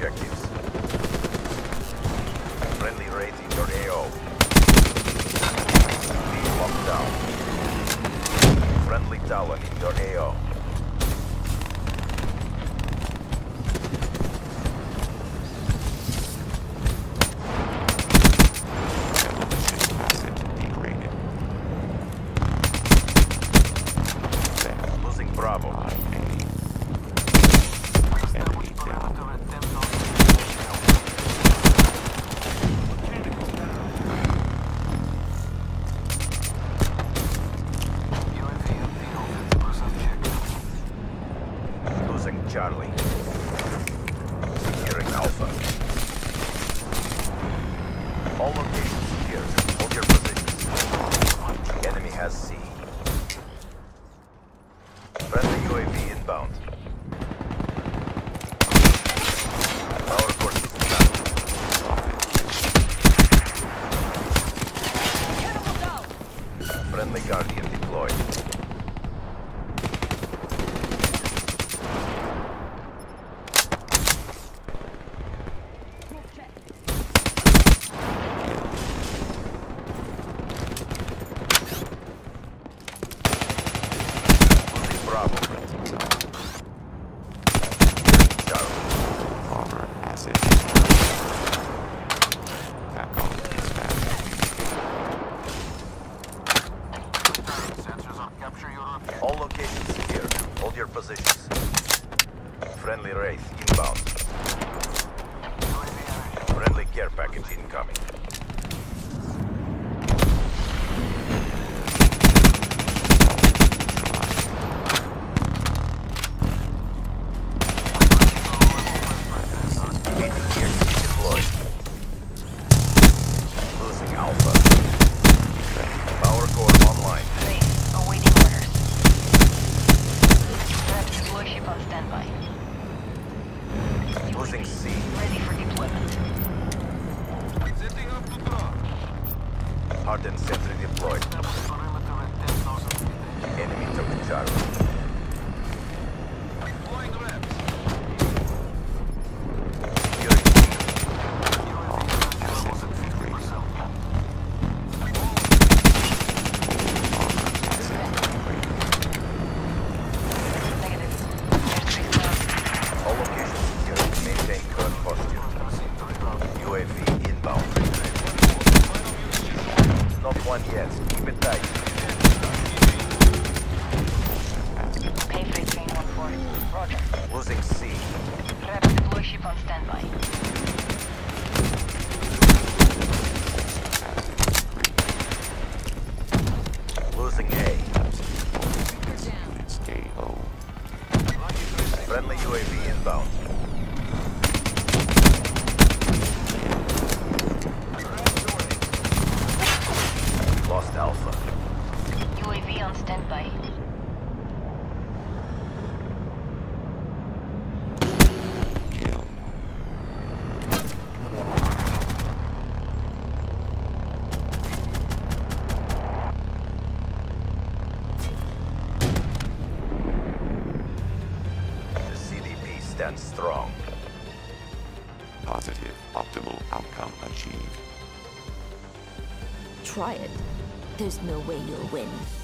objectives. Friendly raid in your AO. Being locked down. Friendly Talon in your AO. Losing Bravo. Enemy down. Losing Charlie. Securing Alpha. All locations secured. Hold your positions. The enemy has C. Friendly UAV inbound. Power core system down. Friendly Guardian deployed. Bravo. Charlie. Armor acid. Back on dispatch. All locations secured. Hold your positions. Friendly Wraith inbound. Friendly care package incoming. Deployed. Losing Alpha. Power core online. Awaiting orders. Rapid deploy ship on standby. Losing C. Ready for deployment. Hardened sentry deployed. Enemy took Charlie. Securing C. Negative. Airstrike down. All locations secured. Maintain current posture. UAV inbound. Not one yet. Keep it tight. Pay freight train 140. Roger. Losing C. Rapid deploy ship on standby. Losing A. It's KO. Friendly UAV inbound. Lost Alpha. UAV on standby. Kill. The CDP stands strong. Positive. Optimal outcome achieved. Try it. There's no way you'll win.